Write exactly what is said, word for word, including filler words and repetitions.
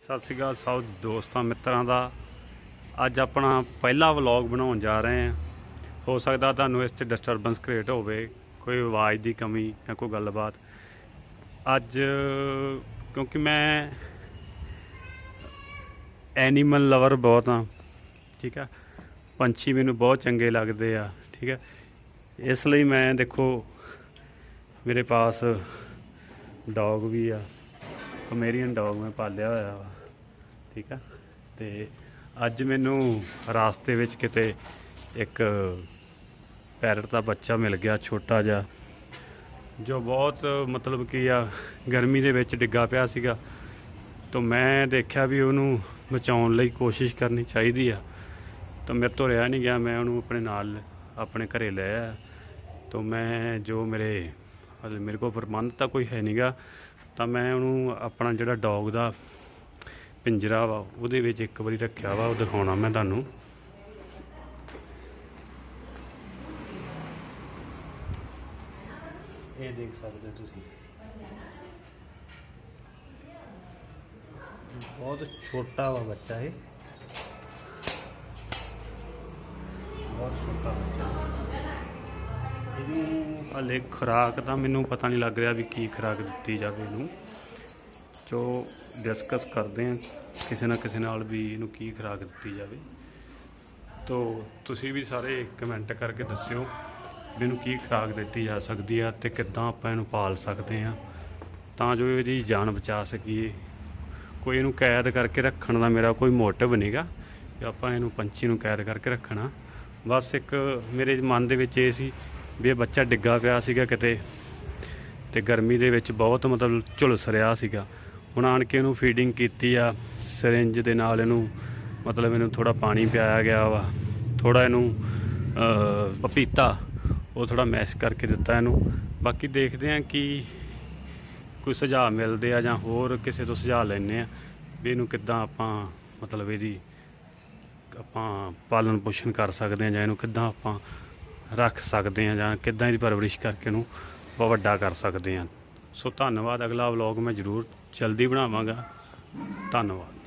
सत श्री अकाल सब दोस्तों मित्रों का अज अपना पहला व्लॉग बनाने जा रहे हैं। हो सकता तुहानू इस डिस्टरबेंस क्रिएट हो कोई आवाज़ की कमी या कोई गलबात। अज क्योंकि मैं एनीमल लवर बहुत हाँ, ठीक है, पंछी मैनू बहुत चंगे लगते हैं, ठीक है। इसलिए मैं देखो मेरे पास डॉग भी आ, पोमेरियन डॉग मैं पालिया होया वा, ठीक है। तो अज मैनू रास्ते विच किते एक पैरट का बच्चा मिल गया छोटा जा, जो बहुत मतलब कि आ गर्मी दे विच डिग्गा पिया सीगा। तो मैं देखा भी उन्होंने बचाउण लई कोशिश करनी चाहिए आ, तो मेरे तो रहा नहीं गया, मैं उन्होंने अपने नाल अपने घरे ले आया। तो मैं जो मेरे मेरे को प्रबंध तो कोई है नहीं गा, तो मैं उन्होंने अपना जिहड़ा डॉग का पिंजरा वा उहदे विच एक बारी रखा वा, दिखाउणा मैं तुहानूं। ये देख सकते तुसीं, बहुत छोटा वा बच्चा है, बहुत छोटा बच्चा। इनू हले खुराक तो मैनू पता नहीं लग रहा भी की खुराक दी जाए, इनू जो डिस्कस करते हैं किसी ना किसी नाल भी इनू की खुराक दी जाए। तो तुसी भी सारे कमेंट करके दस्सिओ भी इनू की खुराक दी जा सकती है तो किद्दां आपां इनू पाल सकते हैं तां जो इहदी जान बचा सकीए। कोई इनू कैद करके रखण दा मेरा कोई मोटिव नहीं गा कि आपां इनू पंछी नू कैद करके रखना। बस एक मेरे मन दे विच ये सी भी ये बच्चा डिग्गा पिया सीगा किते ते गर्मी दे विच बहुत मतलब झुलस रहा सीगा। हुण आण के इनू फीडिंग कीती आ सिरिंज दे नाल, इनू मतलब इनू थोड़ा पानी पियाया गया वा, थोड़ा इनू पपीता वो थोड़ा मैश करके दिता इनू। बाकी देखते हैं कि कोई सुझाव मिलते हैं जां होर किसी तो सुझाव लैने भी इनू किद्दां आपां मतलब इहदी आपां पालन पोषण कर सकते हैं, जां इनू किद्दां आपां रख सकते हैं, जां किद्दां इहदी परवरिश करके इनू बहुत वड्डा कर सकते हैं। सो धन्नवाद। अगला व्लॉग मैं जरूर जल्दी बनावांगा। धन्नवाद।